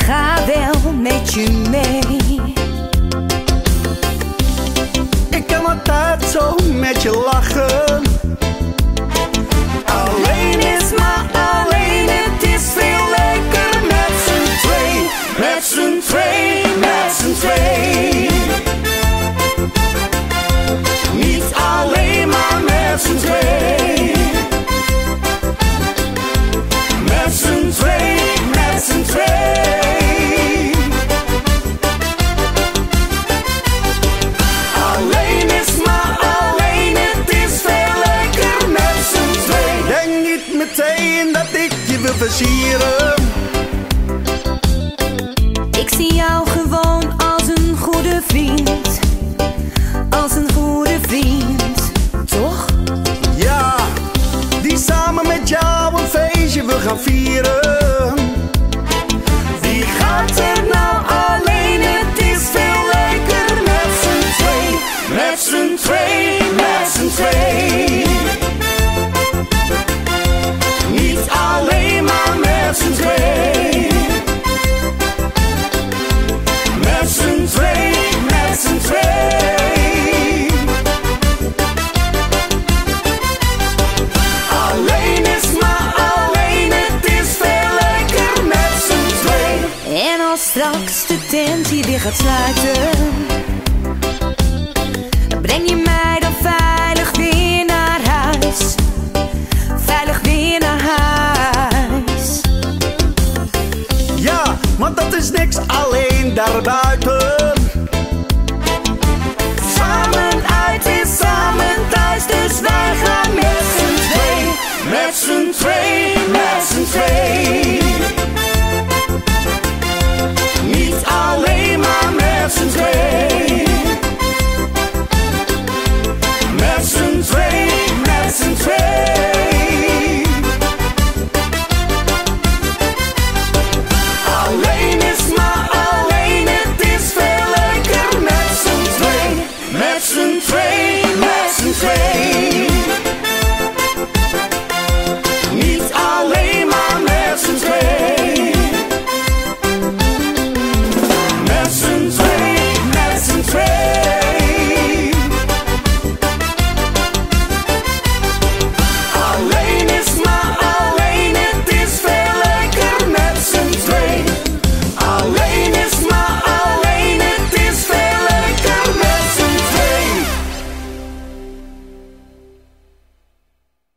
ga wel met je mee. Ik kan altijd zo met je lachen. Alleen is maar alleen, het is veel leuker met z'n twee. Met z'n twee, met z'n twee. Niet alleen maar met z'n twee. Met z'n twee, met z'n twee. Alleen is maar alleen, het is veel leuker met z'n twee. Denk niet meteen dat ik je wil versieren. Ik zie jou gewoon als een goede vriend. Als een goede vriend, toch? Ja, die samen met jou een feestje wil gaan vieren. Wie gaat er nou alleen? Het is veel leuker met z'n twee. Met z'n twee, met z'n twee. Niet alleen maar met z'n twee. Met z'n twee, met z'n twee. Alleen is maar alleen, het is veel leuker met z'n twee. En als straks de tent hier weer gaat sluiten, breng je mij dan veilig weer naar huis. Veilig weer naar huis. Ja, want dat is niks alleen daarbuiten.